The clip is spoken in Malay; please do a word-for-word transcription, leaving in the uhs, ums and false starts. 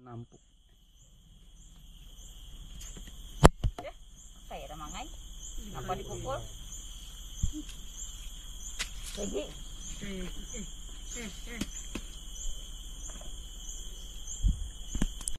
nampuk. Eh, saya ada mangai. Apa dipukul? Lagi. Eh, eh, eh.